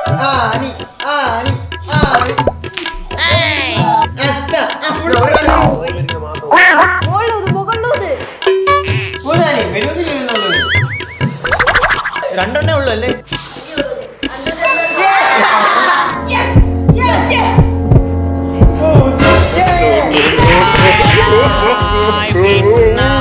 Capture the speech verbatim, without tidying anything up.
ആണി ആണി ആണി അസ്ത അസ്ത മുകളിലൂത് മുകളിലൂത് കൂടാതെ മെനൂതി ചെയ്യുന്നുള്ളൂ രണ്ടെണ്ണേ ഉള്ളൂ അല്ലേ It's nice.